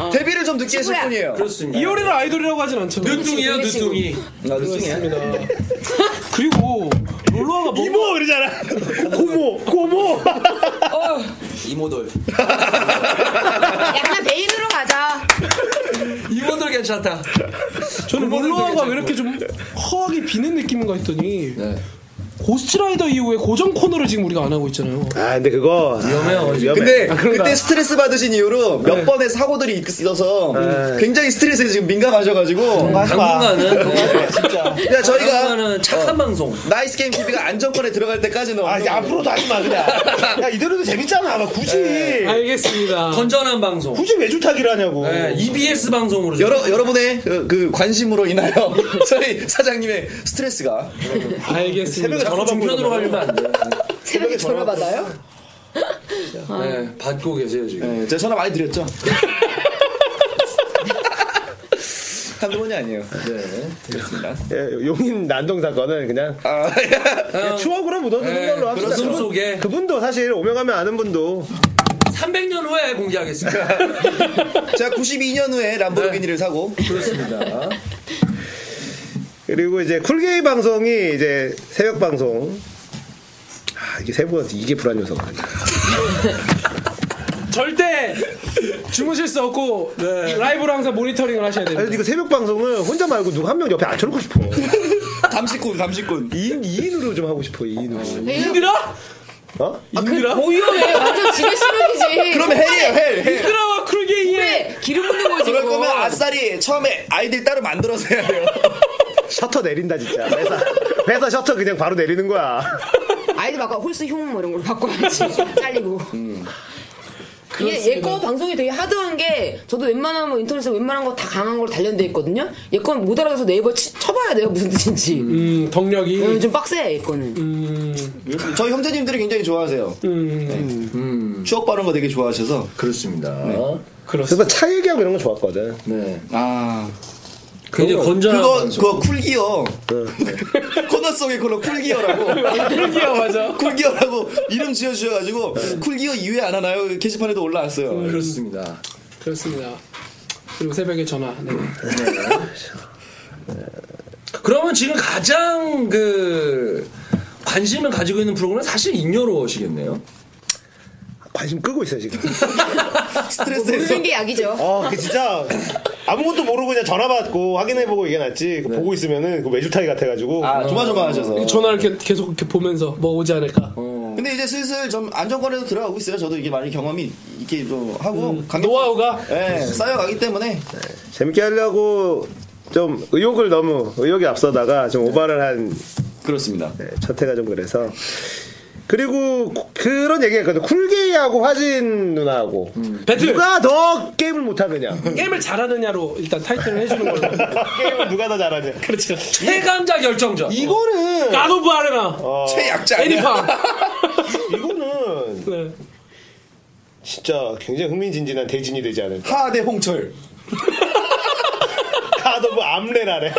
데뷔를 좀 늦게 했을 뿐이에요. 그렇습니다. 이효리를 아이돌이라고 하진 않잖아요. 늦둥이에요, 늦둥이. 늦둥이야. 그리고 롤러가 뭐 이모 그러잖아. 고모. 이모돌. 약간 베인으로 가자. 이모들 괜찮다. 저는 롤러가 왜 이렇게 좀 허하게 비는 느낌인가 했더니 고스트라이더 이후에 고정 코너를 지금 우리가 안 하고 있잖아요. 아 근데 그거 위험해요. 근데 그때 스트레스 받으신 이후로 몇 번의 사고들이 있어서 굉장히 스트레스에 지금 민감하셔가지고 당분간은 진짜. 야 저희가 당분간은 착한 방송. 나이스 게임 TV가 안정권에 들어갈 때까지는 앞으로도 하지 마 그냥. 야 이대로도 재밌잖아. 굳이 알겠습니다. 건전한 방송. 굳이 외주타기를 하냐고. EBS 방송으로. 여러분의 그 관심으로 인하여 저희 사장님의 스트레스가 알겠습니다. 전화 방편으로 가려면 안 돼요. 새벽에 전화 받아요? 네, 받고 계세요 지금. 네, 제가 전화 많이 드렸죠. 한두 번이 아니에요. 네, 그렇습니다. 예, 용인 난동 사건은 그냥 추억으로 묻어두는 걸로 합시다. 그런 속에 그분도 사실 오며 가면 아는 분도 300년 후에 공개하겠습니다. 제가 92년 후에 람보르기니를 사고 그렇습니다. 그리고 이제 쿨게이 방송이 이제 새벽 방송. 이게 새벽 이게 불안 요소가 아니야. 절대 주무실 수 없고 라이브로 항상 모니터링을 하셔야 됩니다. 아니 이거 새벽 방송을 혼자 말고 누구 한 명 옆에 앉혀놓고 싶어. 감식꾼. 2인으로 좀 하고 싶어. 2인으로. 힘들어? 힘들어? 뭐야? 완전 집에 수련이지. 그러면 헬이에요, 헬. 힘들어, 쿨게이에. 기름 붓는 거지. 그럴 거면 아싸리 처음에 아이들 따로 만들어서 해야 돼요. 셔터 내린다 진짜. 회사 셔터 그냥 바로 내리는 거야. 아이들 바꿔 홀스 흉 뭐 이런 걸로 바꿔야지. 잘리고. 이게 얘 거 방송이 되게 하드한 게 저도 웬만하면 인터넷에 웬만한 거 다 강한 걸 단련돼 있거든요. 얘 건 못 알아서 네이버 쳐봐야 돼요 무슨 뜻인지. 덕력이 좀 빡세 얘 거는. 저희 형제님들이 굉장히 좋아하세요. 추억 바른 거 되게 좋아하셔서. 그렇습니다. 그래서 차 얘기하고 이런 거 좋았거든. 네. 굉장히 건전한 그거 쿨기어. 코너 속의 코너 쿨기어라고. 쿨기어 맞아. 쿨기어라고 이름 지어주셔가지고 쿨기어 2회 안 하나요? 게시판에도 올라왔어요. 그렇습니다. 그리고 새벽에 전화. 네. 그러면 지금 가장 관심을 가지고 있는 프로그램은 사실 인여로시겠네요. 관심 끄고 있어요 지금. 스트레스에서 모르는 게 약이죠. 그 진짜 아무것도 모르고 그냥 전화 받고 확인해보고 이게 낫지. 보고 있으면은 그 외주타기 같아가지고. 조마조마하셔서. 전화를 계속 이렇게 보면서 뭐 오지 않을까. 근데 이제 슬슬 좀 안정권에도 들어가고 있어요. 저도 이게 많이 경험이 이렇게 좀 하고 노하우가 쌓여가기 때문에 재밌게 하려고 좀 의욕이 앞서다가 좀 오바를 한. 그렇습니다. 첫 해가 좀 그래서. 그리고 그런 얘기했거든. 쿨게이하고 화진 누나하고 배틀 누가 더 게임을 못하느냐. 게임을 잘하느냐로 일단 타이틀을 해주는 걸로. 게임을 누가 더 잘하냐. 그렇죠. 최강자 결정전. 이거는 God of Are나 최약자 애니팡. 이거는 진짜 굉장히 흥미진진한 대진이 되지 않을까. 하대 홍철. God of 암레라래.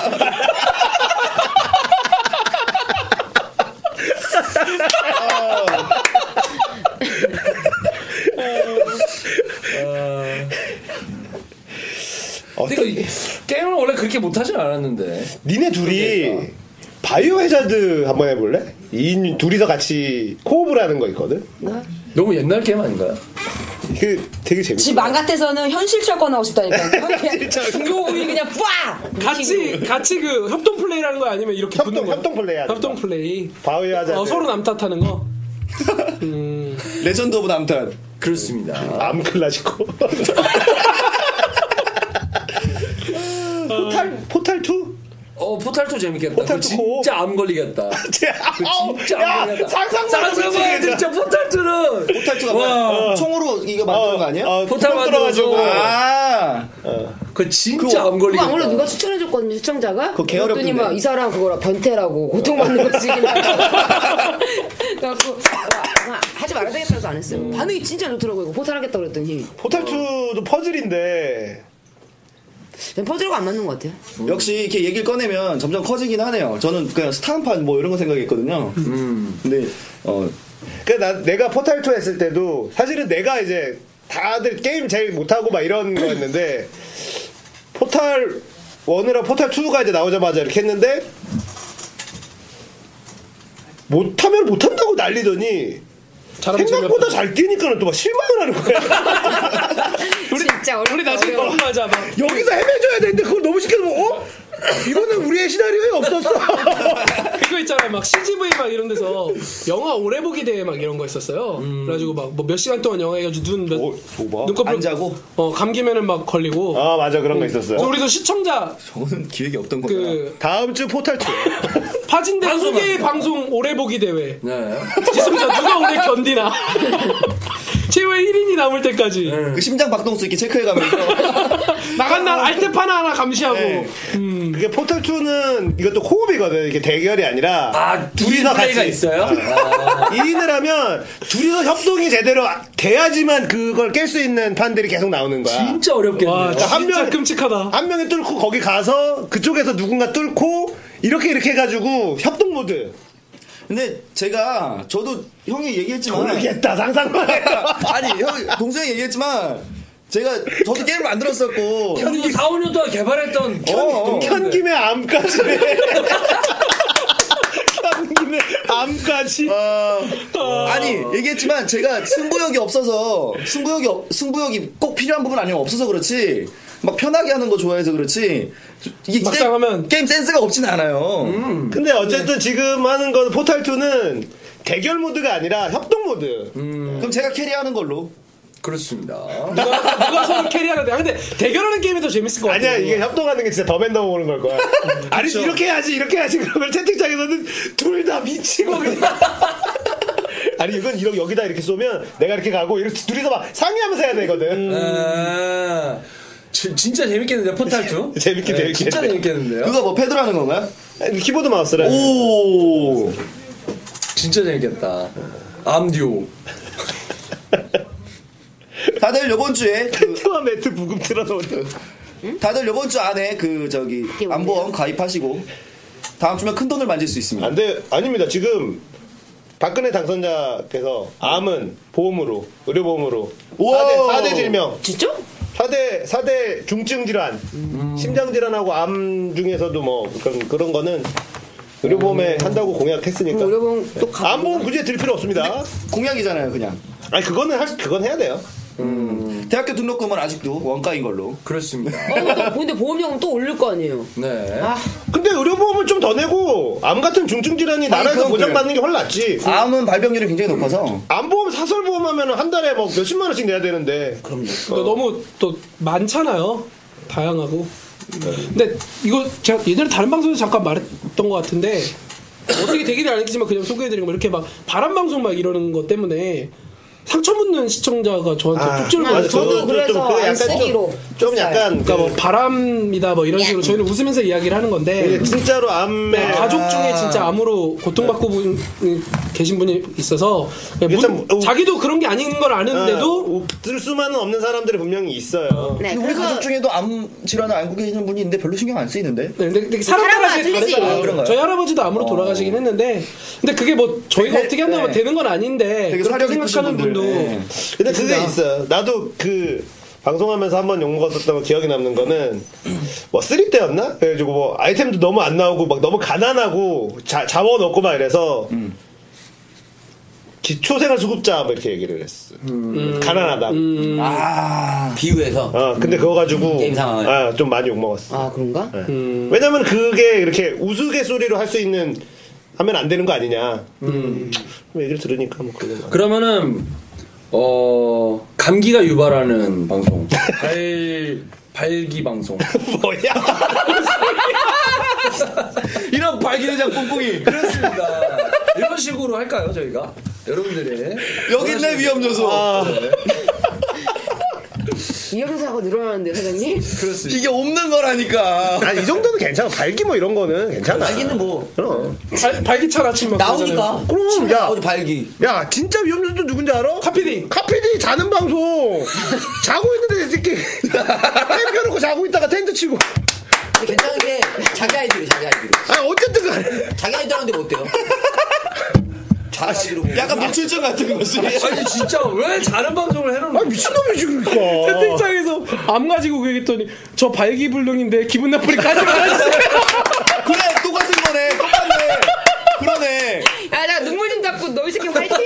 게임을 원래 그렇게 못하진 않았는데. 니네 둘이 바이오 해자드 한번 해볼래? 둘이서 같이 코업을 하는 거 있거든? 너무 옛날 게임 아닌가요? 되게 재밌어. 집 안 같아서는 현실철권 하고 싶다니까. 중국이 그냥 뿌아! 같이 그 협동 플레이라는 거 아니면 이렇게 붙는 거? 협동 플레이 하는 협동 플레이. 바이오 해자드. 서로 남탓하는 거. 레전드 오브 남탄. 그렇습니다. 암클라시코. 포탈2? 포탈2 재밌겠다. 포탈2 진짜 암 걸리겠다. 진짜 암 걸리겠다. 상상만 진짜 포탈2는. 포탈2가 총으로 이거 만드는 거 아니야? 포탈 만들어가지고. 그 진짜 암 걸리겠다. 그거 아무래도 누가 추천해줬거든요, 시청자가. 그거 개어렵던데. 막 이 사람 그거라 변태라고 고통받는 거지. 그래갖고 하지 말아야 되겠다 해서 안 했어요. 반응이 진짜 좋더라고요. 이거 포탈 하겠다 그랬더니. 포탈2도 퍼즐인데 퍼즐과 안 맞는 것 같아요. 역시 이렇게 얘기를 꺼내면 점점 커지긴 하네요. 저는 그냥 스타한판 뭐 이런 거 생각했거든요. 근데 그러니까 내가 포탈2 했을 때도 사실은 내가 이제 다들 게임 제일 못하고 막 이런 거였는데 포탈 1이랑 포탈 2가 이제 나오자마자 이렇게 했는데 못하면 못한다고 난리더니 생각보다 잘 뛰니까는 또 막 실망을 하는 거야. 진짜 우리 나중에 어려워. 맞아 막 여기서 헤매줘야 되는데 그걸 너무 쉽게 뭐 이거는 우리의 시나리오에 없었어. 그거 있잖아요. 막 CGV 막 이런 데서 영화 오래 보기 대회 막 이런 거 있었어요. 그래가지고 막 뭐 몇 시간 동안 영화 해가지고 눈꺼풀 안 자고? 감기면은 막 걸리고. 아 맞아 그런 거 있었어요. 그래서 우리도 시청자 저는 기획이 없던 겁니다. 그 다음 주 포탈 2. 파진대 후계 방송 오래 보기 대회. 네. 시청자 누가 오래 견디나. 최후의 1인이 남을 때까지. 그 심장 박동수 이렇게 체크해가면서 나간 날 알테파 하나 감시하고. 네. 그게 포탈 2는 이것도 코옵이거든. 이게 대결이 아니라 둘이서 플레이가 같이 있어요? 2인을 하면 둘이서 협동이 제대로 돼야지만 그걸 깰 수 있는 판들이 계속 나오는 거야. 진짜 어렵겠네요. 와, 그러니까 한 진짜 명- 끔찍하다. 한 명이 뚫고 거기 가서 그쪽에서 누군가 뚫고 이렇게 해가지고 협동 모드. 근데 저도 형이 얘기했지만 모르겠다 상상만 해. 아니 형 동생이 얘기했지만 저도 게임을 만들었었고 우리도 4, 5년 동안 개발했던 현김의 암까지. 현김의 암까지. 아니 얘기했지만 제가 승부욕이 꼭 필요한 부분 아니면 없어서 그렇지 막 편하게 하는 거 좋아해서 그렇지 이게 막상 하면 게임 센스가 없진 않아요. 근데 어쨌든 지금 하는 건 포탈 2는 대결 모드가 아니라 협동 모드. 그럼 제가 캐리하는 걸로. 그렇습니다. 누가 서로 캐리하는데. 근데 대결하는 게임이 더 재밌을 것 같아. 아니야 이게 협동하는 게 진짜 더맨더 보는 걸 거야. 아니 이렇게 해야지 그러면 채팅창에서는 둘 다 미치고 그냥. 아니 이건 여기다 이렇게 쏘면 내가 이렇게 가고 이렇게 둘이서 막 상의하면서 해야 되거든. 진짜 재밌겠는데요, 포탈 2? 재밌게 진짜 재밌겠는데요? 그거 뭐 패드로 하는 건가요? 키보드 마우스래. 오. 진짜 재밌겠다. 암듀오. 다들 요번 주에 텐트와 매트 부금 틀어놓는. 다들 요번 주 안에 안보험 가입하시고 다음 주면 큰 돈을 만질 수 있습니다. 안돼 아닙니다. 지금 박근혜 당선자께서 암은 보험으로 의료보험으로 우와. 4대 질명 진짜? 4대 중증 질환 심장 질환하고 암 중에서도 뭐 그런 거는 의료보험에 한다고 공약했으니까 의료보험 또 가. 암보험 굳이 들 필요 없습니다. 공약이잖아요, 그냥. 아니 그건 해야 돼요. 대학교 등록금은 아직도 원가인 걸로. 그렇습니다. 근데 보험료금 또 올릴 거 아니에요. 네. 근데 의료보험을 좀 더 내고 암 같은 중증 질환이 나라에서 그건 보장받는 게 훨씬 낫지. 암은 발병률이 굉장히 높아서. 암보험 사설보험 하면 한 달에 뭐 몇십만 원씩 내야 되는데. 그럼요. 너무 또 많잖아요. 다양하고. 근데 이거 제가 예전에 다른 방송에서 잠깐 말했던 것 같은데 어떻게 되기는 알겠지만 그냥 소개해드리고 뭐 이렇게 막 바람 방송 막 이러는 것 때문에 상처 묻는 시청자가 저한테 쭉 질문. 맞아. 저도 그래서 그거 안 쓰기로 좀 약간 그러니까 뭐 바람이다 뭐 이런 식으로 저희는 웃으면서 이야기를 하는 건데 이게 진짜로 암에 가족 중에 진짜 암으로 고통받고 계신 분이 있어서 일단 자기도 그런 게 아닌 걸 아는데도 들 수만은 없는 사람들이 분명히 있어요. 네, 우리 그래서 가족 중에도 암 질환을 앓고 계시는 분이 있는데 별로 신경 안 쓰이는데. 네, 근데 사람마다 사람마다 틀리지. 다르잖아요. 그런가요? 저희 할아버지도 암으로 돌아가시긴 했는데 근데 그게 뭐 저희가 되게, 어떻게 한다고 네. 되는 건 아닌데 되게 그렇게 사려 깊으신 생각하는 분들, 분도 네. 근데 그게 있어요. 나도 그 방송하면서 한번 욕 먹었었던 거 기억이 남는 거는 뭐 3 때였나? 그래가지고 뭐 아이템도 너무 안 나오고 막 너무 가난하고 자원 없고 막 이래서 기초생활수급자 뭐 이렇게 얘기를 했어. 가난하다. 비유해서 근데 그거 가지고 게임 상황을. 좀 많이 욕 먹었어. 아 그런가? 왜냐면 그게 이렇게 우스갯소리로 할 수 있는 하면 안 되는 거 아니냐. 얘기를 들으니까 뭐 그런 거. 그러면은 감기가 유발하는 방송. 발기 방송. 뭐야? 이런 발기대장 뿡뿡이. 그렇습니다. 이런 식으로 할까요, 저희가? 여러분들이. 여기 있네 위험 요소. 위험사고 늘어나는데 사장님? 그렇습니다. 이게 없는 거라니까. 아니 이 정도는 괜찮아. 발기 뭐 이런 거는 괜찮아. 발기는 뭐 그럼. 발기찬 아침 막 나오니까 그럼 야, 어디 발기 야 진짜 위험수도 누군지 알아? 카피디. 카피디 자는 방송. 자고 있는데 이 새끼 텐트 켜놓고 자고 있다가 텐트 치고. 근데 괜찮은 게 자기 아이들이 아 어쨌든 간에 자기 아이들 하는데 뭐 어때요? 약간 노출증 같은 거지. 아니 진짜 왜 다른 방송을 해놓는 미친놈이지 그러니까. 채팅창에서 암 가지고 그 얘기했더니 저 발기불능인데 기분 나쁘니 까지 말아주세요. 그래 똑같은 거네. 똑같네. 그러네. 야, 나 눈물 좀 잡고 너희 새끼 화이팅.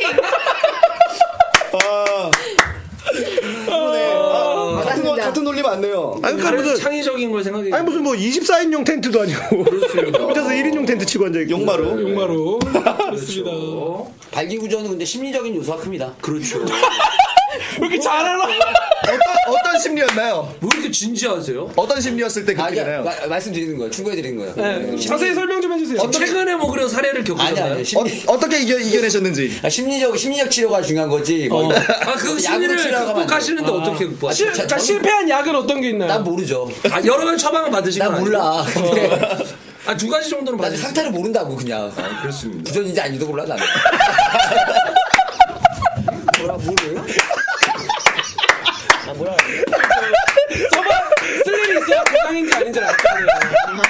그러네. 맞습니다. 같은 논리 맞네요. 아니 그러니까 다른 무슨 창의적인 걸 생각해. 아니 무슨 뭐 24인용 텐트도 아니고 혼자서 1인용 텐트 치고 앉아있고 용마루. 용마로. 그렇습니다. 발기구조는 근데 심리적인 요소가 큽니다. 그렇죠. 왜 이렇게 잘 알아? 어떤 심리였나요? 왜 이렇게 진지하세요? 어떤 심리였을 때 아, 그렇게 되나요? 말씀드리는 거예요. 충고해드리는 거예요. 네. 자세히 설명 좀 해주세요. 최근에 뭐 그런 사례를 겪으셨나요? 아니. 어떻게 이겨내셨는지. 심리적 치료가 중요한 거지. 뭐 아, 그 심리를 극복하시는데 어떻게 극복하시죠? 그러니까 실패한 약은 어떤 게 있나요? 난 모르죠. 아, 여러 가지 처방을 받으신 건 난 몰라. 아, 두 가지 정도는 난 받으신 상태를 모른다고 그냥. 그렇습니다. 부전인지 아닌지도 몰라 나는. 쓸 일이 있어야 건강인지 아닌지 알 거 아니에요.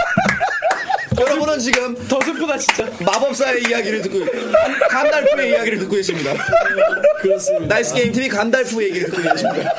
여러분은 지금 더 슬프다 진짜. 마법사의 이야기를 듣고 간달프의 이야기를 듣고 계십니다. 그렇습니다. 나이스 게임 TV 간달프 얘기를 듣고 계십니다.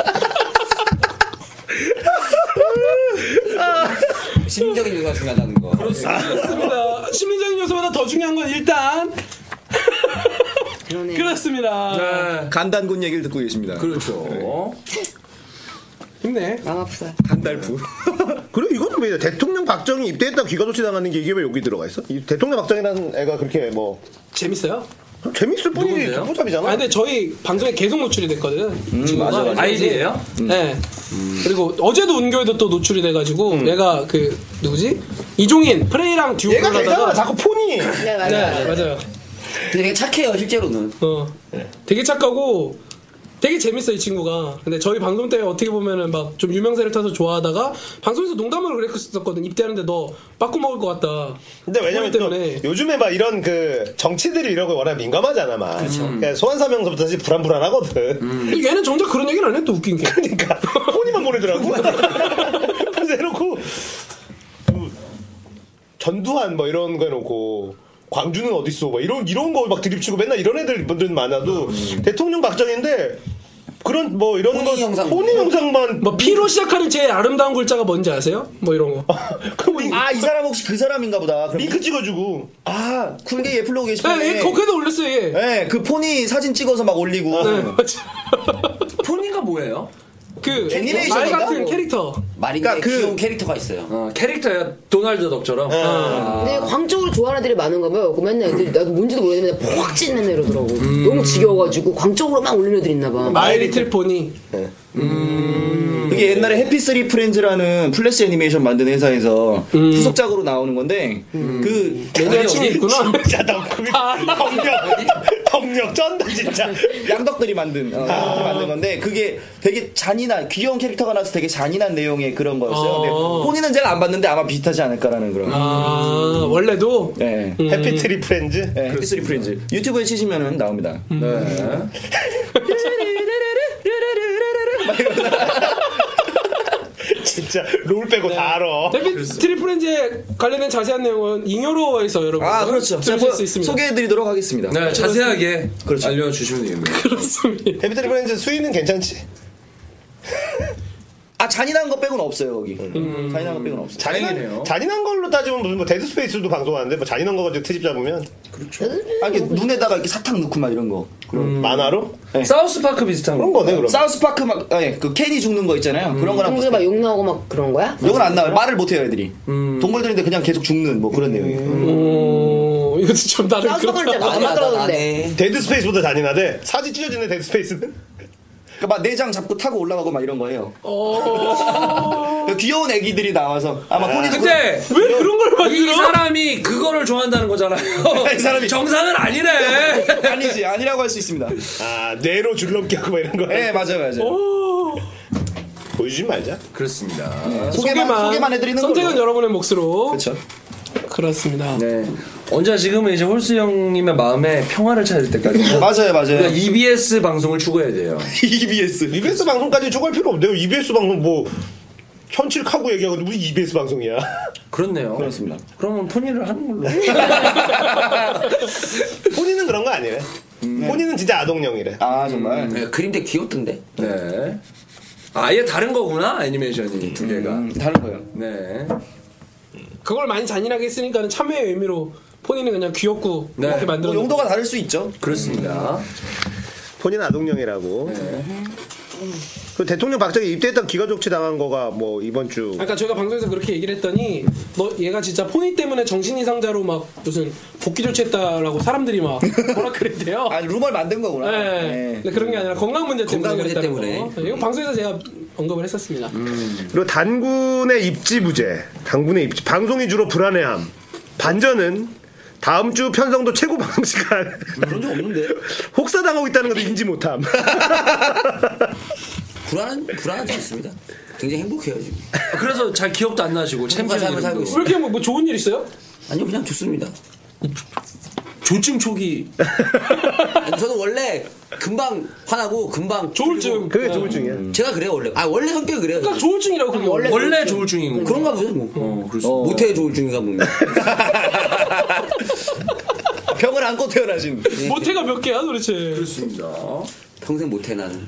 심리적인 요소가 중요하다는 거. 그렇습니다. 심리적인 요소보다 더 중요한 건 일단 그러네. 그렇습니다. 네. 간단군 얘기를 듣고 계십니다. 그렇죠. 힘내. 마음 아프다. 간달프. 그리고 이것도 왜 대통령 박정희 입대했다고 기가도치 당하는 게 이게 왜 여기 들어가 있어? 이 대통령 박정희라는 애가 그렇게 뭐 재밌어요? 재밌을 뿐이지 누군데요? 듣보잡이잖아. 아 근데 저희 방송에 계속 노출이 됐거든. 친구가. 맞아. 아이디예요? 네. 그리고 어제도 운교에도 또 노출이 돼가지고 내가 그 누구지? 이종인 프레이랑 듀오를 얘가 되잖아. 하다가 자꾸 폰이. 네, 맞아요. 네 맞아요. 근데 되게 착해요 실제로는. 되게 착하고 되게 재밌어 이 친구가. 근데 저희 방송 때 어떻게 보면은 막 좀 유명세를 타서 좋아하다가 방송에서 농담으로 그랬었거든. 입대하는데 너 빠꾸 먹을 것 같다. 근데 왜냐면 또 때문에. 요즘에 막 이런 그 정치들이 이런 거 워낙 민감하잖아 막. 그러니까 소환사명서부터 사실 불안불안하거든. 근데 얘는 정작 그런 얘기는 안 해. 또 웃긴 게. 그러니까 폰이만 보내더라고. 그래서 해놓고 전두환 뭐 이런 거 해놓고 광주는 어딨어 뭐 이런 거 막 드립치고 맨날 이런 애들 분들 많아도 대통령 박정희인데 그런 뭐 이런 혼인 거 영상. 혼인 영상만 뭐 P로 시작하는 제일 아름다운 글자가 뭔지 아세요? 뭐 이런 거. 아, 이 사람 혹시 그 사람인가 보다. 그럼 링크 찍어주고 아, 쿨게 예플로우 네, 게시판에. 얘 거기도 올렸어요 얘. 네, 그 폰이 사진 찍어서 막 올리고. 네, 맞아. 폰인가 뭐예요? 그 말 애니메이션인가? 같은 캐릭터. 말인데 그러니까 그- 귀여운 캐릭터가 있어요. 캐릭터야 도널드 덕처럼. 근데 광적으로 좋아하는 애들이 많은가 봐요. 그 맨날 애들이 나도 뭔지도 모르겠는데 맨날 퍽 찢는 애러더라고. 너무 지겨워가지고 광적으로 막 올리는 애들 있나 봐. 마이 리틀 포니. 이게 옛날에 해피스리 프렌즈라는 플래시 애니메이션 만든 회사에서 후속작으로 나오는 건데 그 내 여친이 있구나. 진짜 덕력 쩐다 진짜. 양덕들이 만든 건데 그게 되게 잔인한 귀여운 캐릭터가 나와서 되게 잔인한 내용의 그런 거였어요. 근데 본인은 제가 안 봤는데 아마 비슷하지 않을까라는 그런. 아 원래도. 네. 해피트리 프렌즈. 네, 해피스리 프렌즈 유튜브에 치시면은 나옵니다. 진짜 롤 빼고 다 알아. 데뷔 트리플렌즈에 관련된 자세한 내용은 잉여로에서 여러분. 아 그렇죠. 들으실 수 있습니다. 소개해드리도록 하겠습니다. 네, 자세하게 그렇죠. 알려주시면 됩니다. 그렇습니다. 해피트리 프렌즈 수위는 괜찮지? 아 잔인한 거 빼고는 없어요 거기. 잔인한 거 빼고는 없어요. 다행이네요. 잔인한 걸로 따지면 무슨 뭐 데드 스페이스도 방송하는데 뭐 잔인한 거 가지고 트집 잡으면 아 이렇게 눈에다가 이렇게 사탕 넣고 막 이런 거. 만화로 사우스파크 비슷한 그런 거. 거네 그럼. 사우스파크 막 그 캔이 죽는 거 있잖아요. 그런 거랑 동물에 막 욕 나오고 막 그런 거야? 이건 안 나와요. 말을 못 해요 애들이. 동물들인데 그냥 계속 죽는 뭐 그런 내용이에요. 오 이것도 좀 다른 사우스파크는 그런. 진짜 만들었는데. 데드 스페이스보다 잔인하대. 사지 찢어지는 데드 스페이스는. 그러니까 막 내장 잡고 타고 올라가고 막 이런 거 해요. 어. 그 귀여운 애기들이 나와서 아마 본인도 근데 왜 그런 걸 이 만들어? 사람이 그거를 좋아한다는 거잖아요. 이 사람이 정상은 아니래. 아니지 아니라고 할 수 있습니다. 아 뇌로 줄넘기 하고 막 이런 거. 네 맞아요 맞아요. 오. 보여주지 말자. 그렇습니다. 소개만 해드리는 선택은 걸로. 여러분의 몫으로. 그렇죠. 그렇습니다. 네. 언제 지금은 이제 홀수 형님의 마음에 평화를 찾을 때까지. 맞아요 맞아요. 그러니까 EBS 방송을 추구해야 돼요. EBS. EBS 방송까지 추가할 필요 없네요. EBS 방송 뭐 현실하고 얘기하고 우리 EBS 방송이야. 그렇네요. 그렇습니다. 그러면 폰일을 하는 걸로. 본인은 그런 거 아니래. 본인은 진짜 아동용이래. 아 정말. 네, 그림도 귀엽던데. 네. 아예 다른 거구나 애니메이션이 두 개가. 다른 거예요. 네. 그걸 많이 잔인하게 했으니까는 참여의 의미로 본인은 그냥 귀엽고 네. 이렇게 뭐 만들어. 용도가 다를 수 있죠. 그렇습니다. 본인은 아동용이라고. 네. 그 대통령 박정희 입대했던 기가 조치 당한 거가 뭐 이번 주. 아까 저희가 방송에서 그렇게 얘기를 했더니 너 얘가 진짜 포니 때문에 정신 이상자로 막 무슨 복귀 조치했다라고 사람들이 막 뭐라 그랬대요. 아 루머를 만든 거구나. 네. 네. 근데 그런 게 아니라 건강 문제 때문에. 건강 문제 그랬다는 때문에. 거. 이거 방송에서 제가 언급을 했었습니다. 그리고 단군의 입지 부재. 단군의 입지. 방송이 주로 불안해함. 반전은 다음 주 편성도 최고 방송 시간. 그런 적 없는데. 혹사당하고 있다는 것도 인지 못함. 불안하지 않습니다. 굉장히 행복해요 지금. 그래서 잘 기억도 안 나시고 챔피언 삶을 살고 이름도. 왜 이렇게 뭐 좋은 일 있어요? 아니요 그냥 좋습니다. 조증 초기. 아니, 저도 원래 금방 화나고 금방 조울증. 그게 조울증이야. 제가 그래요 원래. 아 원래 성격이 그래요. 그러니까 조울증이라고 그게 원래. 원래 조울증인 거. 그런가 보죠 뭐. 그렇습니다. 모태 조울증인가 보면. 병을 안고 태어나신. 모태가 몇 개야 도대체? 그렇습니다. 평생 모태 나는.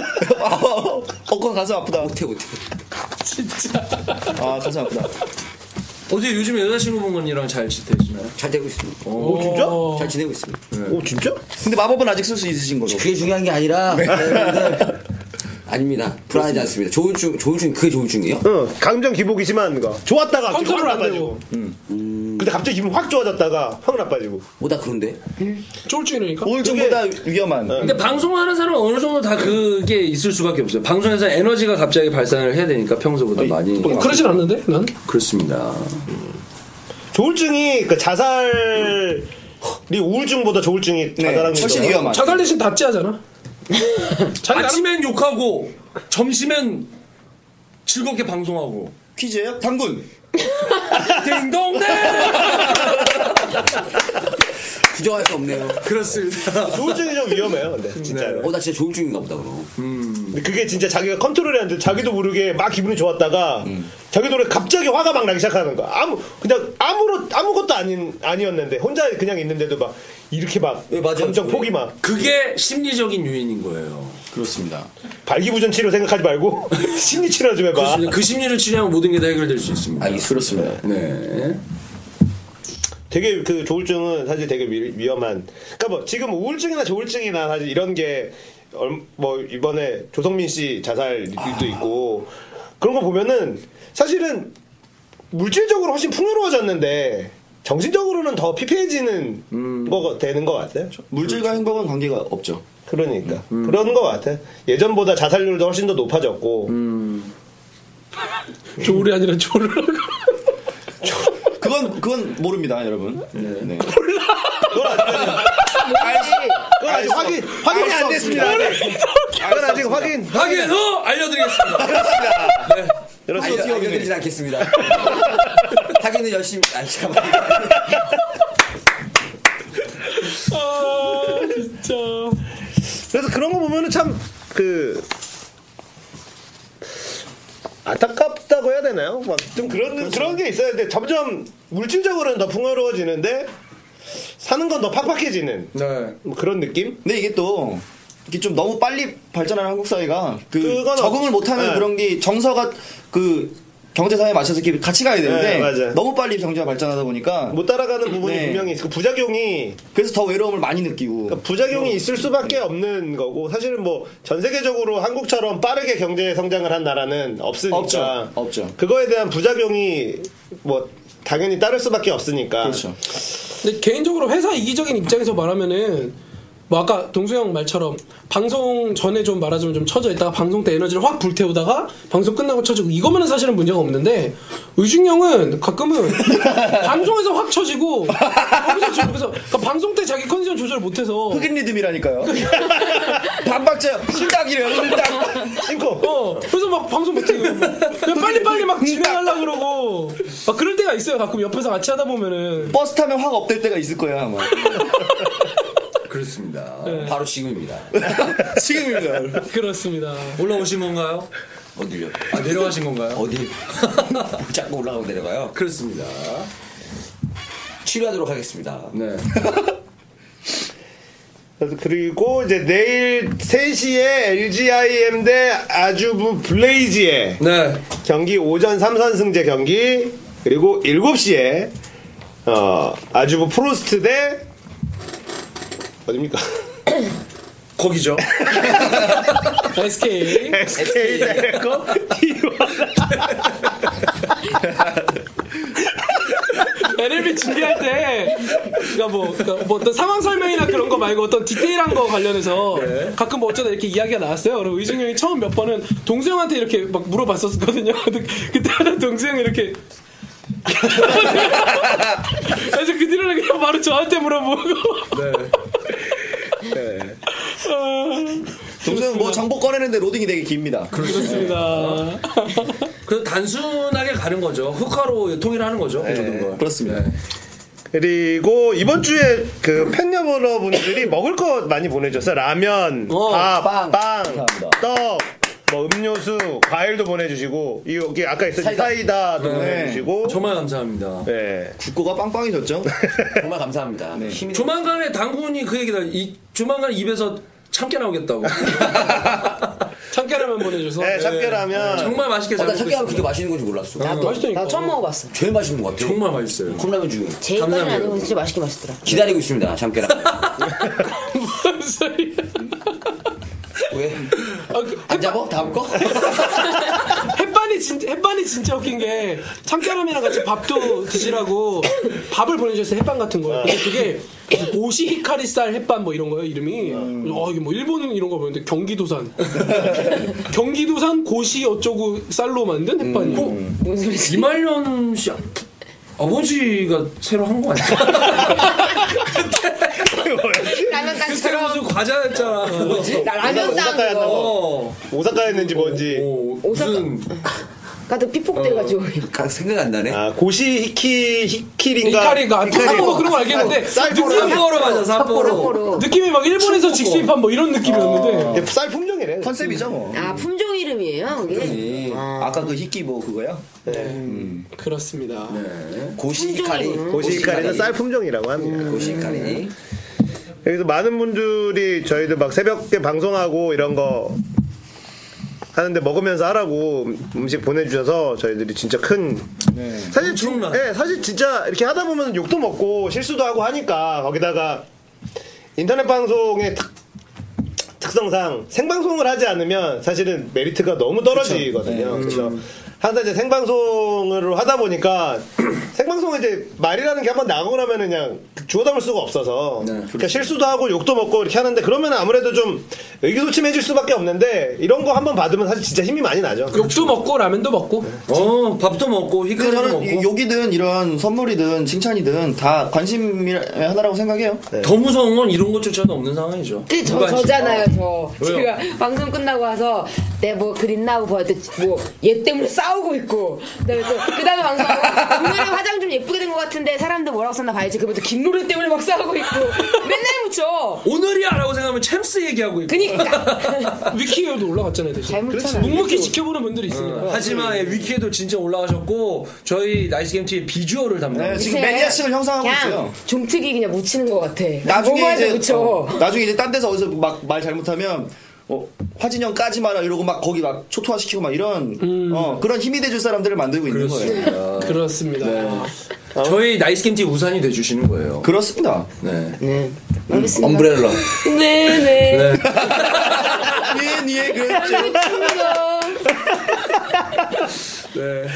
가슴 아프다. 모태. 진짜. 아 가슴 아프다. 어제 요즘 여자친구분이랑 잘 지내시나요? 잘 되고 있습니다. 오, 진짜? 잘 지내고 있습니다. 오, 진짜? 근데 마법은 아직 쓸 수 있으신 거죠? 그게 중요한 게 아니라 여러분들, 아닙니다. 불안하지 않습니다. 조울증 그게 조울증이에요? 감정 기복이 심한 거. 좋았다가 갑자기 컨트롤 확 안 나빠지고. 근데 갑자기 기분 확 좋아졌다가 확 나빠지고. 나 그런데. 조울증이니까. 우울증보다 위험한. 근데 방송하는 사람은 어느 정도 다 그게 있을 수밖에 없어요. 방송에서 에너지가 갑자기 발산을 해야 되니까 평소보다 많이. 그러진 않는데 난. 그렇습니다. 조울증이 그 자살이 우울증보다 조울증이 자살하는 게 훨씬 더- 위험한. 자살 대신 다찌하잖아. 자기 나름 아침엔 욕하고 점심엔 즐겁게 방송하고. 퀴즈예요? 당군. 딩동댕. 부정할 수 없네요. 그렇습니다. 조울증이 좀 위험해요, 근데 진짜로. 나 진짜 조울증인가 보다 그럼. 근데 그게 진짜 자기가 컨트롤이 안 돼. 자기도 모르게 막 기분이 좋았다가 자기도 모르게 갑자기 화가 막 나기 시작하는 거야. 그냥 아무것도 아니었는데 혼자 그냥 있는데도 막 이렇게 막 네, 맞아요. 감정 폭이 막 그게 심리적인 요인인 거예요. 그렇습니다. 발기부전 치료 생각하지 말고 심리 치료 좀 해봐. 그렇습니다. 그 심리를 치료하면 모든 게 다 해결될 수 있습니다. 그렇습니다. 네. 되게 그 조울증은 사실 되게 위험한. 그러니까 뭐 지금 우울증이나 조울증이나 사실 이런 게 뭐 이번에 조성민 씨 자살 일도 있고 그런 거 보면은 사실은 물질적으로 훨씬 풍요로워졌는데 정신적으로는 더 피폐해지는 거가 되는 것 같아요. 물질과 행복은 관계가 없죠. 그러니까 그런 것 같아. 예전보다 자살률도 훨씬 더 높아졌고. 조울이 아니라 조를. 그건 모릅니다, 여러분. 네. 그건 아직 확인이 안 됐습니다. 그건 아직 확인. 확인해서 알려드리겠습니다. 그렇습니다. 네. 알려드리진 않겠습니다. 하기는 열심히. 아니 잠깐만. 아 진짜. 그래서 그런 거 보면은 참 그 안타깝다고 해야 되나요? 막 좀 그런 게 있어야 돼. 점점 물질적으로는 더 풍요로워지는데 사는 건 더 팍팍해지는 네. 뭐 그런 느낌? 근데 이게 또 이게 좀 너무 빨리 발전하는 한국 사회가 그건 적응을 못하는 네. 그런 게 정서가 그 경제 사회에 맞춰서 이렇게 같이 가야 되는데 네, 맞아요. 너무 빨리 경제가 발전하다 보니까 못 따라가는 부분이 네. 분명히 있고 부작용이 그래서 더 외로움을 많이 느끼고 부작용이 있을 수밖에 없는 거고 사실은 뭐 전 세계적으로 한국처럼 빠르게 경제 성장을 한 나라는 없으니까 없죠. 그거에 대한 부작용이 뭐 당연히 따를 수밖에 없으니까 그렇죠. 근데 개인적으로 회사 이기적인 입장에서 말하면은 뭐 아까 동수형 말처럼 방송 전에 좀 말하자면 좀 처져 있다가 방송 때 에너지를 확 불태우다가 방송 끝나고 처지고 이거면은 사실은 문제가 없는데 의중이 형은 가끔은 방송에서 확 처지고 그래서 그러니까 방송 때 자기 컨디션 조절 못해서 흑인 리듬이라니까요. 반박자 힐딱이래요. 힐딱. 신고 그래서 막 방송 못해요. 그냥 빨리빨리 막 진행하려고 그러고 막 그럴 때가 있어요. 가끔 옆에서 같이 하다 보면은 버스 타면 확 업될 때가 있을 거야 아마. 그렇습니다. 바로 지금입니다. 지금입니다. 그렇습니다. 올라오신 건가요? 어디요? 아, 내려가신 건가요? 어디? 자꾸 올라가고 내려가요? 그렇습니다. 치료하도록 하겠습니다. 네. 그리고 이제 내일 3시에 LGIM 대 아주부 블레이즈의 네. 경기 오전 3선승제 경기, 그리고 7시에 아주부 프로스트 대 어딥니까? 거기죠. SK. SK 텔레콤 NLB 준비할 때, 그러니까 뭐 어떤 상황 설명이나 그런 거 말고 어떤 디테일한 거 관련해서 가끔 뭐 어쩌다 이렇게 이야기가 나왔어요. 그리고 의중이 형이 처음 몇 번은 동수형한테 이렇게 막 물어봤었거든요. 그때 하나 동수형이 이렇게. 그래서 그 뒤로는 그냥 바로 저한테 물어보고. 네. 동생 뭐 정보 꺼내는데 로딩이 되게 깁니다. 그렇습니다. 그래서 단순하게 가는 거죠. 흑화로 통일하는 거죠. 그 정도는 거. 그렇습니다. 네. 그리고 이번 주에 그 팬 여러분들이 먹을 거 많이 보내줬어요. 라면, 밥, 빵, 감사합니다. 떡, 뭐 음료수, 과일도 보내주시고, 여기 아까 있었지 사이다도 보내주시고. 정말 감사합니다. 네. 국고가 빵빵해졌죠? 정말 감사합니다. 힘이 조만간에 당분이 그 얘기다. 조만간 입에서 참깨 나오겠다고. 참깨라면 보내줘서. 네, 참깨라면. 정말 맛있게 잘 나 먹고 참깨하면 있습니다. 그렇게 맛있는 건지 몰랐어. 나도 맛있다니까. 나 처음 먹어봤어. 제일 맛있는 것 같아. 정말 맛있어요. 컵라면 중에. 제일까지는 감사합니다. 아니고 진짜 맛있게 맛있더라. 기다리고 있습니다. 참깨랑. 무슨 소리야. 왜? 그 안 잡아? 다음 거? 햇반이 진짜 웃긴 게 참깨라면이랑 같이 밥도 드시라고 밥을 보내주셨어요. 햇반 같은 거요. 근데 그게 오시 히카리쌀 햇반 뭐 이런 거예요. 이름이. 이게 뭐 일본은 이런 거 보는데 경기도산 고시 어쩌고 쌀로 만든 햇반이요. 무슨 소리지? 이말년 씨 아버지가 새로 한 거 아니야? 라면 그때 땅처럼. 무슨 과자였잖아. 나 라면 땅 오사카였나 그거. 오사카였는지 뭔지. 무슨 가득 피폭돼가지고. 생각 안 나네. 아, 고시 히키린가? 히카리가 뭐 그런 거 알겠는데 삿포로 맞아. 삿포로. 느낌이 막 일본에서 직수입한 뭐 이런 느낌이었는데 쌀 품종이래. 컨셉이죠 뭐. 아 품종 이름이에요 그게? 아까 그 히키 뭐 그거요? 그렇습니다. 고시 히카리. 고시 히카리는 쌀 품종이라고 합니다. 고시 히카리. 여기서 많은 분들이 저희도 막 새벽에 방송하고 이런 거 하는데 먹으면서 하라고 음식 보내주셔서 저희들이 진짜 큰 사실 사실 진짜 이렇게 하다 보면 욕도 먹고 실수도 하고 하니까 거기다가 인터넷 방송의 특성상 생방송을 하지 않으면 사실은 메리트가 너무 떨어지거든요. 그렇죠. 항상 이제 생방송으로 하다 보니까 생방송에 이제 말이라는 게 한번 나가고 나면은 그냥 주워 담을 수가 없어서 그러니까 실수도 하고 욕도 먹고 이렇게 하는데 그러면 아무래도 좀 의기소침해질 수밖에 없는데 이런 거 한번 받으면 사실 진짜 힘이 많이 나죠. 욕도 먹고 라면도 먹고. 밥도 먹고 근데 히카리도 저는 먹고. 욕이든 이런 선물이든 칭찬이든 다 관심 하나라고 생각해요. 더 무서운 건 이런 것조차도 없는 상황이죠. 저잖아요 저. 왜요? 제가 방송 끝나고 와서 내 뭐 글 있나 하고 봤더니 뭐 얘 때문에 싸우고 있고 그다음에 방송하고 오늘은 화장 좀 예쁘게 된 것 같은데 사람들 뭐라고 썼나 봐야지. 그부터 김노래 때문에 막 싸우고 있고 맨날 묻혀. 오늘이야라고 생각하면 챔스 얘기하고 있고. 그니까 위키에도 올라갔잖아요. 대신. 잘 묻혀놔. 묵묵히 지켜보는 분들이 있습니다. 하지만 위키에도 진짜 올라가셨고 저희 나이스게임TV 비주얼을 담당하고 네, 지금 요새 매니아층을 형성하고 그냥 있어요. 종특이 그냥 묻히는 것 같아. 나중에 뭐만 해도 이제 묻혀. 나중에 이제 딴 데서 어디서 막 말 잘못하면 화진영 까지 마라 이러고 막 거기 막 초토화시키고 막 이런 그런 힘이 돼줄 사람들을 만들고 있는 거예요. 그렇습니다. 저희 나이스게임TV 우산이 돼주시는 거예요. 그렇습니다. 네. 네. 알겠습니다. 엄브렐러. 네네. 니에 그렇죠. 네.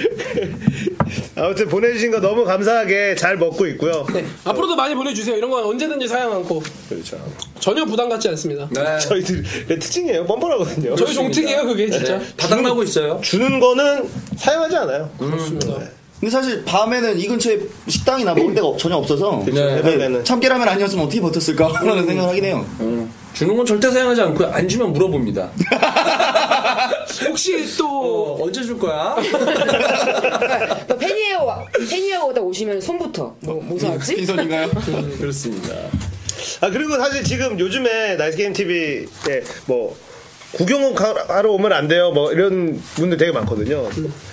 아무튼 보내주신 거 너무 감사하게 잘 먹고 있고요. 앞으로도 많이 보내주세요. 이런 건 언제든지 사양 않고 그렇죠. 전혀 부담 갖지 않습니다. 네. 저희들의 특징이에요. 뻔뻔하거든요. 저희 종특이에요 그게 진짜. 바닥나고 있어요. 주는 거는 사용하지 않아요. 그렇습니다. 근데 사실 밤에는 이 근처에 식당이나 먹을 데가 전혀 없어서 새벽에는. 참깨라면 아니었으면 어떻게 버텼을까 하는 생각을 하긴 해요. 주는 건 절대 사용하지 않고요. 안 주면 물어봅니다. 혹시 또 언제 줄 거야? 팬이에요 다 오시면 손부터 뭐 사왔지? 빈손인가요? 그렇습니다. 아 그리고 사실 지금 요즘에 나이스게임 TV에 뭐 구경하러 오면 안 돼요. 뭐 이런 분들 되게 많거든요.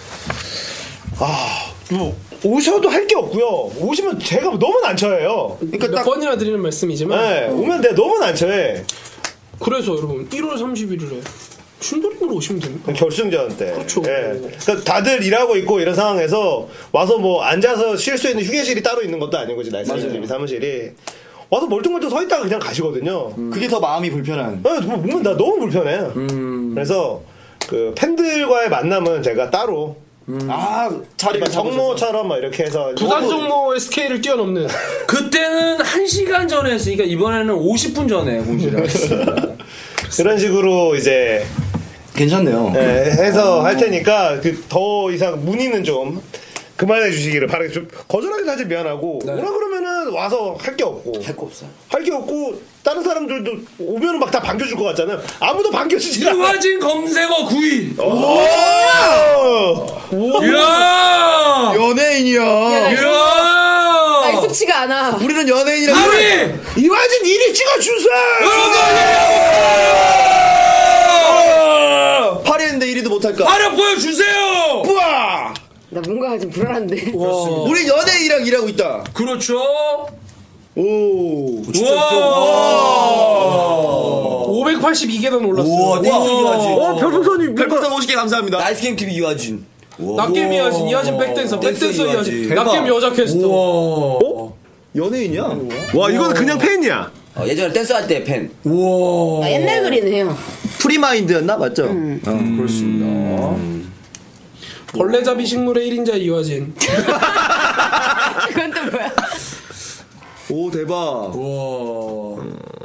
뭐 오셔도 할 게 없고요. 오시면 제가 너무 난처해요. 그러니까 몇 번이나 드리는 말씀이지만 네, 오면 내가 너무 난처해. 그래서 여러분 1월 31일에 춘돌이로 오시면 됩니다. 결승전 때. 그렇죠. 예. 그러니까 다들 일하고 있고 이런 상황에서 와서 뭐 앉아서 쉴 수 있는 휴게실이 따로 있는 것도 아닌 거지. 날씨집 사무실이. 와서 멀뚱멀뚱 서 있다가 그냥 가시거든요. 그게 더 마음이 불편한. 보면 나 너무 불편해. 그래서 그 팬들과의 만남은 제가 따로 자리를 정모처럼 막 이렇게 해서 부산 정모의 스케일을 뛰어넘는 그때는 1시간 전에 했으니까 이번에는 50분 전에 공지를 하겠습니다. 그런 식으로 이제 괜찮네요. 해서 할 테니까 그 더 이상 문의는 좀 그만해 주시기를 바라게. 좀 거절하기 사실 미안하고 오라 그러면은 와서 할 게 없고 할 거 없어요. 할 게 없고 다른 사람들도 오면은 막 다 반겨줄 것 같잖아요. 아무도 반겨주지 않아. 유아진 검색어 9위. 이야! 연예인이야. 나 이야! 익숙치가 않아. 우리는 연예인이라. 하위! 이화진 1위 찍어주세요. 8위 했는데 1위도 못할까? 화력 보여주세요! 우와! 나 뭔가 좀 불안한데. 우리 연예인이랑 일하고 있다. 그렇죠. 오. 와. 582계단 올랐어요. 우와, 땡스 유아진. 별풍선이 별풍선 50개 감사합니다. 나이스게임 TV 유아진. 낙겜 이하진, 이하진 백댄서, 백댄서 이하진, 대박. 낙겜 여자 캐스터. 연예인이야. 와 이거는 그냥 팬이야. 예전에 댄스 할 때 팬. 우와. 아, 옛날 글이네요. 프리마인드였나? 맞죠? 그렇습니다. 벌레잡이 식물의 1인자 이하진. 그건 또 뭐야? 오, 대박. 우와.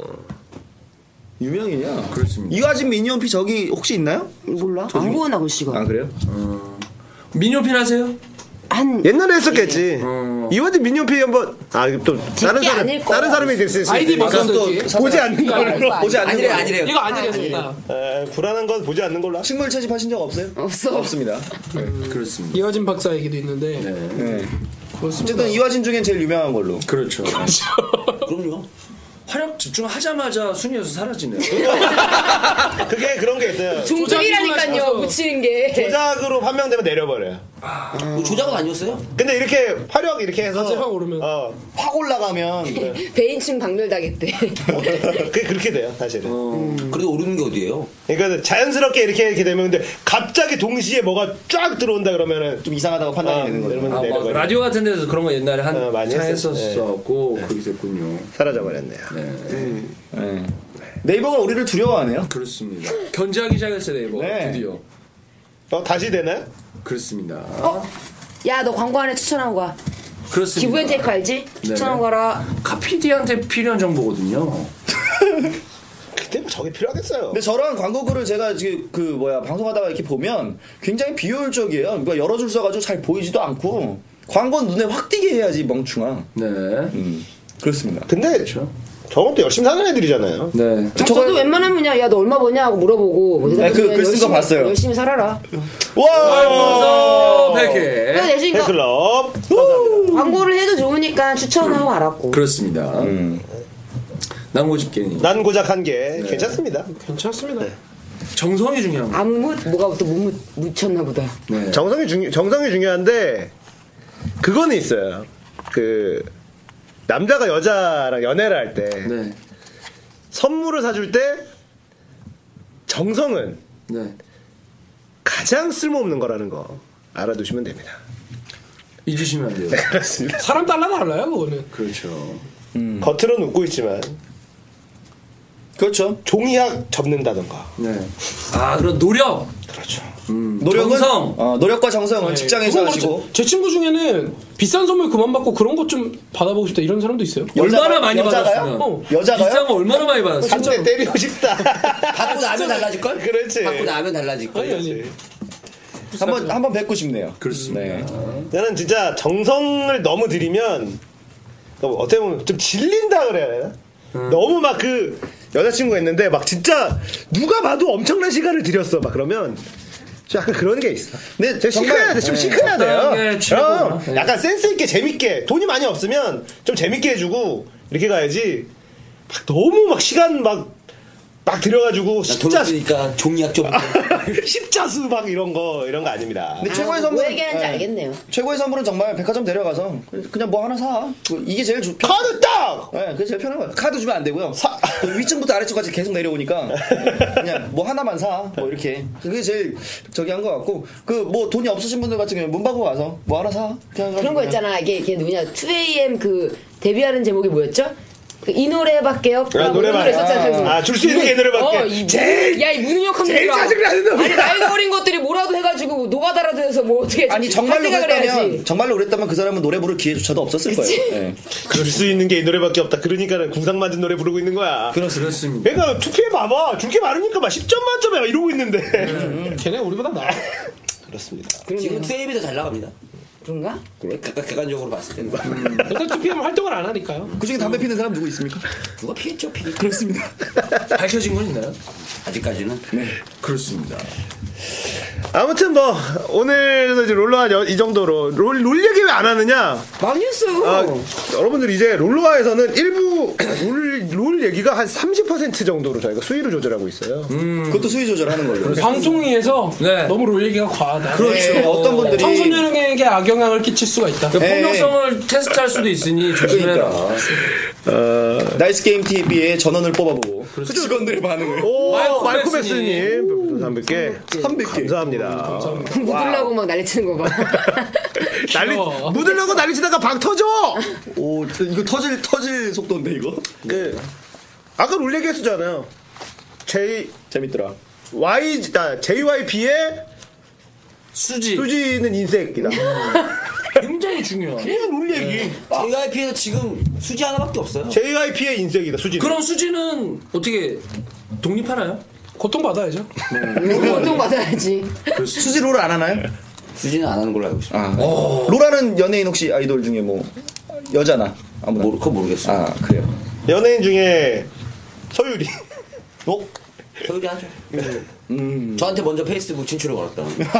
유명이냐? 그렇습니다. 이화진 미니홈피 저기 혹시 있나요? 몰라. 안 보나 글씨가. 아, 그래요? 민요핀 하세요? 옛날에 했었겠지. 이화진 민요피 한번 또 다른 제게 사람 아닐 거야. 다른 사람이 됐을 수 아이디 있으니까. 바꿨어. 보지 않는 걸로. 보지 않는 아니래요, 걸로. 아니래요. 이거 아니겠습니다. 불안한 건 보지 않는 걸로. 식물 채집하신 적 없어요? 없어. 없습니다. 그렇습니다. 이하진 박사 얘기도 있는데. 네. 그렇습니다. 어쨌든 이화진 중엔 제일 유명한 걸로. 그렇죠. 그럼요. 화력 집중하자마자 순위에서 사라지네요. 그게 그런 게 있어요. 종들이라니까요. 붙이는 게. 조작으로 판명되면 내려버려요. 조작은 아니었어요? 근데 이렇게 화력 이렇게 해서 화제 확 오르면. 확 올라가면 배인층 박멸당했대. 그게 그렇게 돼요, 사실은. 그래도 오르는 게 어디예요? 그러니까 자연스럽게 이렇게 되면 근데 갑자기 동시에 뭐가 쫙 들어온다 그러면은 좀 이상하다고 판단이 되는 거죠. 그러면 막 내려버려. 라디오 같은 데서 그런 거 옛날에 많이 했었었고 그렇게 됐군요. 사라져버렸네요. 네. 네이버가 우리를 두려워하네요. 그렇습니다. 견제하기 시작했어요, 네이버. 네. 드디어. 다시 되나요? 그렇습니다. 야, 너 광고 안에 추천하고 가. 그렇습니다. 기브앤테이크 알지? 추천하고 가라. 카피디한테 필요한 정보거든요. 그때 뭐 저게 필요하겠어요. 근데 저런 광고글을 제가 지금 방송하다가 이렇게 보면 굉장히 비효율적이에요. 그러니까 여러 줄 써가지고 잘 보이지도 않고 광고는 눈에 확 띄게 해야지 멍충아. 네. 그렇습니다. 근데 저건 또 열심히 사는 애들이잖아요. 네. 저도 웬만하면 야, 너 얼마 버냐 하고 물어보고 뭐 네, 그 글 쓴 거 봤어요. 열심히 살아라. 와! 100개. 그래서 내시니까 팬클럽 감사합니다. 광고를 해도 좋으니까 추천하고 알았고. 그렇습니다. 난고집게니. 난고작 한 개 괜찮습니다. 괜찮습니다. 정성이 중요한 거. 아무 묻 뭐가 또 못 묻혔나 보다. 네. 정성이 중요한데 그거는 있어요. 그 남자가 여자랑 연애를 할 때 네. 선물을 사줄 때 정성은 네. 가장 쓸모없는 거라는 거 알아두시면 됩니다. 잊으시면 안 돼요. 네, 그렇습니다. 사람 따라 달라요, 그거는. 그렇죠. 겉으로는 웃고 있지만 그렇죠. 종이학 접는다던가. 네. 아, 그런 노력. 그렇죠. 노력은 정성. 노력과 정성은 직장에서 그건 하시고 그렇죠. 제 친구 중에는 비싼 선물 그만 받고 그런 것 좀 받아보고 싶다 이런 사람도 있어요. 얼마나 많이 여자가요? 받았으면. 여자가요? 비싼 거 얼마나 많이 받았어요. 한 대 때리고 싶다. 받고 나면 달라질걸? 그렇지. 받고 나면 달라질걸? 아니. 한번 뵙고 싶네요. 그렇습니다. 네. 나는 진짜 정성을 너무 들이면 어떻게 보면 좀 질린다 그래야 되나? 너무 막 그 여자친구가 있는데 막 진짜 누가 봐도 엄청난 시간을 들였어 막 그러면 좀 약간 그런 게 있어. 근데 좀 시크해야 돼. 좀 시크해야 적당하게 돼요. 치고. 약간 센스 있게 재밌게 돈이 많이 없으면 좀 재밌게 해주고 이렇게 가야지. 막 너무 막 시간 막 막 들여가지고 돈 쓰니까 종이약 좀. 십자수 막 이런 거 아닙니다. 근데 최고의 뭐 선물은 얘기하는지 알겠네요. 최고의 선물은 정말 백화점 데려가서 그냥 뭐 하나 사. 이게 제일 카드 딱! 네, 그게 제일 편한 거야. 카드 주면 안 되고요. 그 위층부터 아래층까지 계속 내려오니까 그냥 뭐 하나만 사. 뭐 이렇게. 그게 제일 저기 한 것 같고 그 뭐 돈이 없으신 분들 같은 경우에 문방구 가서 뭐 하나 사. 그런 거 있잖아. 이게 누구냐? 2AM 그 데뷔하는 제목이 뭐였죠? 이 노래밖에 없다. 노래만. 있었잖아요. 줄 수 있는 게 이 노래밖에. 이 무능력한 제일 짜증나는 노래. 아니 나이가 어린 것들이 뭐라도 해가지고 노가다라도 해서 뭐 어떻게 아니 정말로 그랬다면 그 사람은 노래 부를 기회조차도 없었을 거예요. 네. 줄 수 있는 게 이 노래밖에 없다. 그러니까는 궁상 만든 노래 부르고 있는 거야. 그렇습니다. 그러니까 투표해 봐봐. 줄 게 많으니까 막 10점 만점에 막 이러고 있는데. 걔네 우리보다 나아. 그렇습니다. 지금 투에이비 더 잘 나갑니다. 그런가? 객관적으로 봤을 때는. 일단 2PM 활동을 안 하니까요. 그중에 담배 피는 사람 누구 있습니까? 누가 피했죠, 피. 그렇습니다. 밝혀진 건 있나요? 아직까지는. 네. 그렇습니다. 아무튼 뭐 오늘 이제 롤러와 이 정도로 롤 얘기 왜 안 하느냐? 많이 했어요. 여러분들 이제 롤러와에서는 일부 롤 얘기가 한 30% 정도로 저희가 수위를 조절하고 있어요. 그것도 수위 조절하는 걸로. 방송위에서 네. 너무 롤 얘기가 과하다. 그렇죠. 네, 어떤 분들이 청소년에게 악영향을 끼칠 수가 있다. 그 폭력성을 테스트할 수도 있으니 조심해라. 나이스 게임 TV에 전원을 뽑아보고 직원들의 반응을. 마이코 베스님 300개 300개. 감사합니다. 묻으려고 막 난리치는 거 봐. 묻으려고 난리치다가 방 터져. 오, 이거 터질 속도인데 이거. 아까 롤 얘기했었잖아요. 재밌더라. JYP의 수지는 인색이다. 굉장히 중요한. 그냥 롤 얘기. JYP에서 지금 수지 하나밖에 없어요. JYP의 인색이다. 수지. 그럼 수지는 어떻게 독립하나요? 고통받아야죠. 고통 받아야지. 수지 롤을 안 하나요? 수지는 안 하는 걸로 알고 있습니다. 아, 롤하는 연예인 혹시 아이돌 중에 뭐 여자나 아무나? 그거 모르겠어요. 아 그래요. 연예인 중에 서유리. 서유리 하죠. 저한테 먼저 페이스북 진출을 걸었다.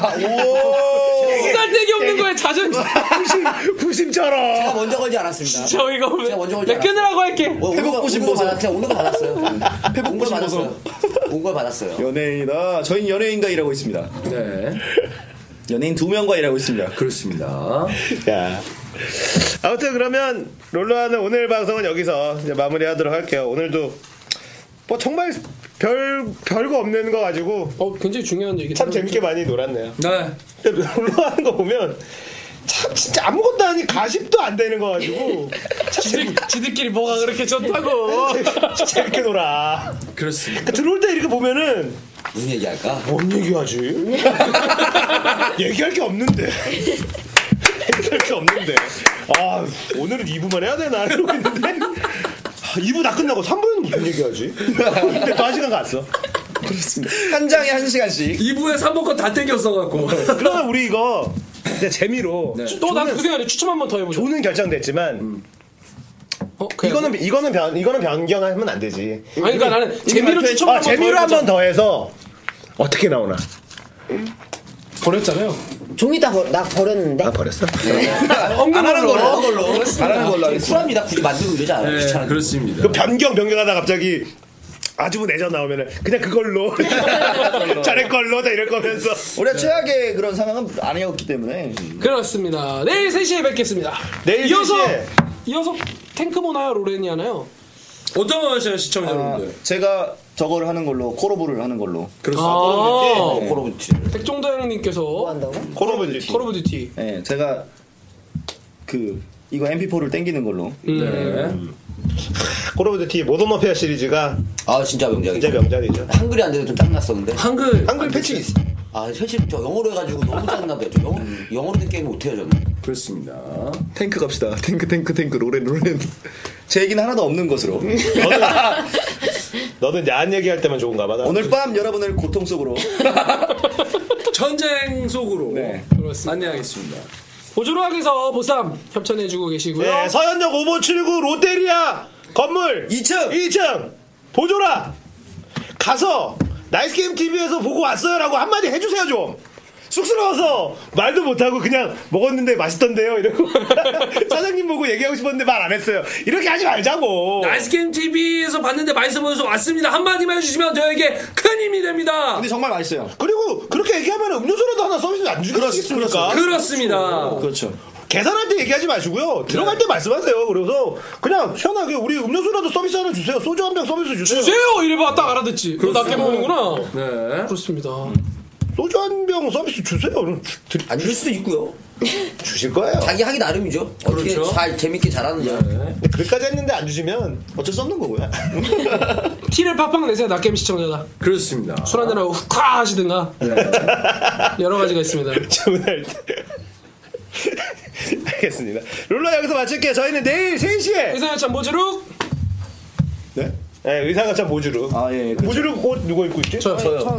쓰잘데기 없는 거에 자존심. 부심처럼. 제가 먼저 걸지 않았습니다. 저희가 제가 먼저 걸지 내 끊으라고 할게. 회복고심 보소. 오는 거 받았어요. 회복고심 보소. 온 걸 받았어요. 연예인이다. 저희는 연예인과 일하고 있습니다. 네. 연예인 2명과 일하고 있습니다. 그렇습니다. 야. 아무튼 그러면 롤러하는 오늘 방송은 여기서 이제 마무리하도록 할게요. 오늘도 뭐 정말 별거 없는 거 가지고 굉장히 중요한 얘기. 참 재밌게 많이 놀았네요. 네. 롤러하는 거 보면 참 진짜 아무것도 아닌 가십도 안 되는 거 가지고 지들끼리 뭐가 그렇게 좋다고. 재밌게 놀아. 그렇습니다. 들어올 때 이렇게 보면은 무슨 얘기할까? 뭔 얘기하지? 얘기할 게 없는데. 얘기할 게 없는데. 아, 오늘은 2부만 해야 되나? 이러고 있는데. 2부 다 끝나고 3부에는 무슨 얘기하지? 근데 또 1시간 갔어. 그렇습니다. 한 장에 1시간씩. 2부에 3번 거 다 땡겼어갖고. 그러면 우리 이거 그냥 재미로 또난 그 생각에 추첨 한번 더 해보자. 조는 결정됐지만 이거는 변경하면 안 되지. 아니 그러니까 나는 재미로 추첨 한번 재미로 한 번 더 해서 어떻게 나오나? 버렸잖아요. 종이 나 버렸는데. 버렸어? 안 하는 걸로. 안 하는 걸로 하겠습니다. 쿨합니다. 굳이 만들고 이러지 않아요. 네, 귀찮은데. 그렇습니다. 그 변경하다 갑자기 아주 내전 나오면은 그냥 그걸로 자네 걸로 다 이럴 거면서 우리가 최악의 그런 상황은 아니었기 때문에. 그렇습니다. 내일 3시에 뵙겠습니다. 내일 이어서 탱크 모나요? 로렌이 하나요? 어떤 거 하시나요, 시청자 여러분들? 제가 저거를 하는 걸로 코로브를 하는 걸로. 그렇습니다. 코로브티. 백종도 형님께서 뭐 한다고? 콜 오브 듀티. 네, 제가 이거 MP4를 땡기는 걸로. 네. 콜 오브 듀티 모던 워페어 시리즈가 진짜 명작이죠. 진짜 명작이죠. 한글이 안 돼서 좀 짱났었는데. 한글 패치 있어. 사실 저 영어로 해가지고 너무 짜증나요. 영어로 된 게임 못해요 저는. 그렇습니다. 탱크 갑시다. 탱크 로렌. 제 얘기는 하나도 없는 것으로. 너는 야한 얘기할 때만 좋은가 봐. 오늘 밤 여러분을 고통 속으로. 전쟁 속으로 네. 그렇습니다. 안내하겠습니다. 보조로학에서 보쌈 협찬해주고 계시고요. 네, 서현역 5579 롯데리아 건물 2층 보조라 가서 나이스게임 TV에서 보고 왔어요라고 한마디 해주세요 좀. 쑥스러워서 말도 못하고 그냥 먹었는데 맛있던데요 이러고 사장님 보고 얘기하고 싶었는데 말 안 했어요. 이렇게 하지 말자고. 나이스게임 TV에서 봤는데 맛있어 보여서 왔습니다. 한마디만 해주시면 저에게 큰 힘이 됩니다. 근데 정말 맛있어요. 그리고 그렇게 얘기하면 음료수라도 하나 서비스 안 주겠습니까? 그렇습니다. 그렇죠. 계산할 때 얘기하지 마시고요. 들어갈 때 말씀하세요. 그래서 그냥 시원하게 우리 음료수라도 서비스 하나 주세요. 소주 한 병 서비스 주세요. 주세요! 이래봐 딱 알아듣지. 너 낮게 먹는구나. 네. 그렇습니다. 소주 한 병 서비스 주세요. 그럼 안 줄 수도 있고요. 주실 거예요. 자기 하기 나름이죠. 어떻게 그렇죠. 잘 재밌게 잘하느냐. 그까지 했는데 안 주시면 어쩔 수 없는 거고요. 티를 팍팍 내세요. 낮게임 시청자가. 그렇습니다. 술 한잔하고 훅화 하시든가. 여러 가지가 있습니다. 주문할 때. 알겠습니다. 룰러 여기서 마칠게요. 저희는 내일 3시에 의사연찬 모주룩. 네? 네, 의상가차 모주룩. 아, 예, 그렇죠. 모주룩 옷 누구 입고 있지? 저요.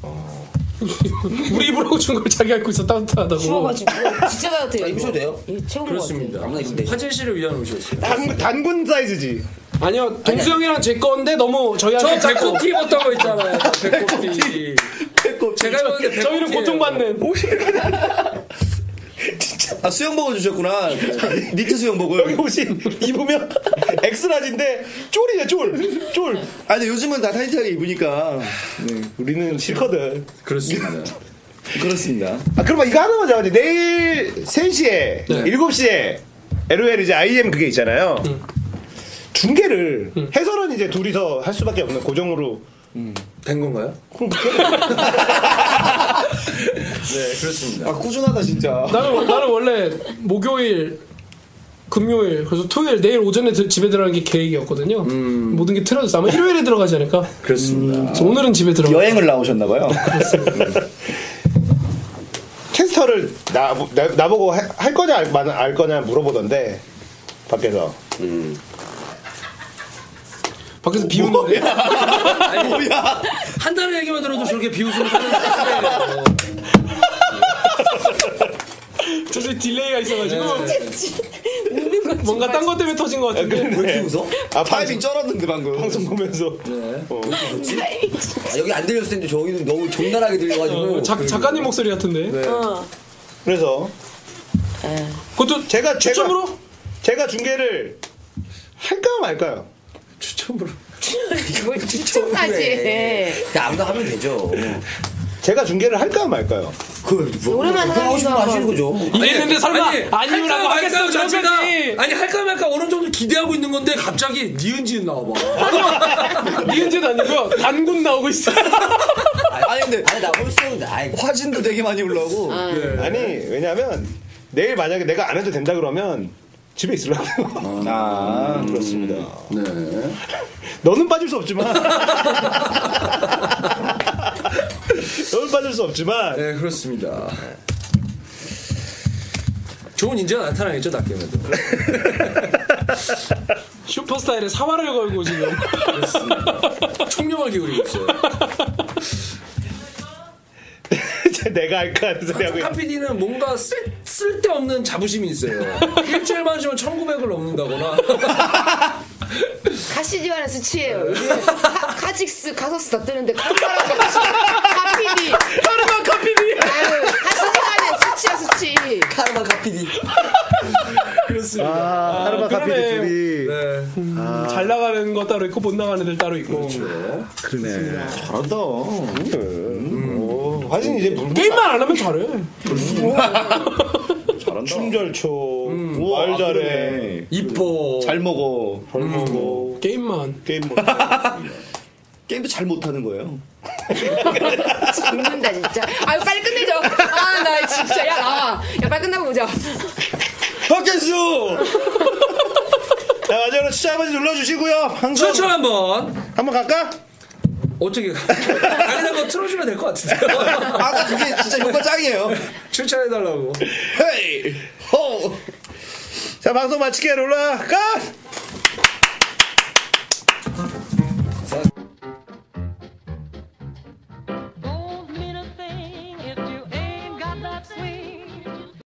우리 입으로 준 걸 자기 입고 있어 따뜻하다고. 추워가지고 진짜 따뜻해요. 입으셔도 돼요? 이게 최고인 그렇습니다. 아무나 입으면 되죠. 화장실을 위한 옷이었어요. 단군 사이즈지. 아니요, 동수 형이랑 제 건데 너무 저희한테 저 배꼽 티 입었던 거 있잖아요. 배꼽 티. 제가 입었는데 배꼽 저희는 티예요. 고통받는. 아, 수영복을 주셨구나. 니트 여기 수영복을. 옷이 입으면 엑스라지인데 쫄이네 쫄. 쫄. 아니, 요즘은 다 타이트하게 입으니까. 네. 우리는 싫거든. 그렇습니다. 그렇습니다. 아, 그러면 이거 하나만 잡아야 돼. 내일 3시에, 7시에 LOL 이제 IM 그게 있잖아요. 중계를 해설은 이제 둘이서 할 수밖에 없는 고정으로. 된 건가요? 그럼 네, 그렇습니다. 아, 꾸준하다, 진짜. 나는 원래 목요일, 금요일, 그래서 토요일, 내일 오전에 집에 들어가는 게 계획이었거든요. 모든 게 틀어졌어. 아마 일요일에 들어가지 않을까? 그렇습니다. 그래서 오늘은 집에 들어가. 여행을 나오셨나봐요. 캐스터를 나보고 할 거냐 알 거냐 물어보던데 밖에서. 밖에서 비우는데. 아니, 뭐야. 한 달의 얘기만 들어도 저렇게 비웃음을 사는 거예요. 저기 딜레이가 있어가지고 웃는 건 뭔가 딴 것 때문에 터진 것 같은데. 왜 이렇게 웃어? 아 타이밍 쩔었는데, 방금. 방송 보면서. 아, 여기 안 들렸을 텐데 저기는 너무 적나라하게 들려가지고. 작가님 목소리 같은데. 그래서 그것도 제가 추첨으로? 제가 중계를 할까요 말까요? 추첨으로. 뭘 추천까지. 그냥 아무나 하면 되죠. 제가 중계를 할까요 말까요? 노래만 그거 하고 싶으면 하는 하시는 거죠. 이랬는데 설마 아니요라고 하겠어 자체가 저까지. 아니 할까 말까 어느 정도 기대하고 있는 건데 갑자기 니은지은 나와봐. 니은진 아니고요. 단군 나오고 있어. 아니, 근데 아니 나 홀수인데 아이 화진도 되게 많이 올라오고. 아니 왜냐면 내일 만약에 내가 안 해도 된다 그러면 집에 있으려고. 아, 그렇습니다. 네. 너는 빠질 수 없지만 너는 빠질 수 없지만 네, 그렇습니다. 좋은 인재가 나타나겠죠, 낫게면도. 슈퍼스타일에 사활을 걸고 지금. 총력을 기울이고 있어요. 내가 할까 하는 소리 하고 있는. 카피디는 뭔가 쓸데없는 자부심이 있어요. 일주일만 주면 1900을 넘는다거나. 가시지간의 수치예요. 요즘 카직스, 가서스 다 뜨는데 카르마라고 카피디. 카르마 카피디. 아유, 가시지간의 수치야 수치. 카르마 카피디. 그렇습니다. 하루마 카피디 그러네. 둘이. 네. 잘 나가는 거 따로 있고 못 나가는 애들 따로 있고. 그러네. 잘한다. 화진 이제 게임만 안 하면 잘해. 잘한다. 춤절초 우와, 말 잘해 그러네. 이뻐. 잘 먹어. 별 먹어 게임만. 게임 뭐 게임도 잘 못하는 거예요. 죽는다 진짜. 아유 빨리 끝내죠. 아 나 진짜 야 나와. 야 빨리 끝나고 보자. 박현수! 자 마지막으로 추천 한번 눌러주시고요. 방송 추천 한번. 한번 갈까? 어떻게 다른 거 틀어주면 될 것 같은데요. 아까 그게 진짜 효과 짱이에요. 추천해달라고. 헤이! 호! 자 방송 마칠게요. 롤라 까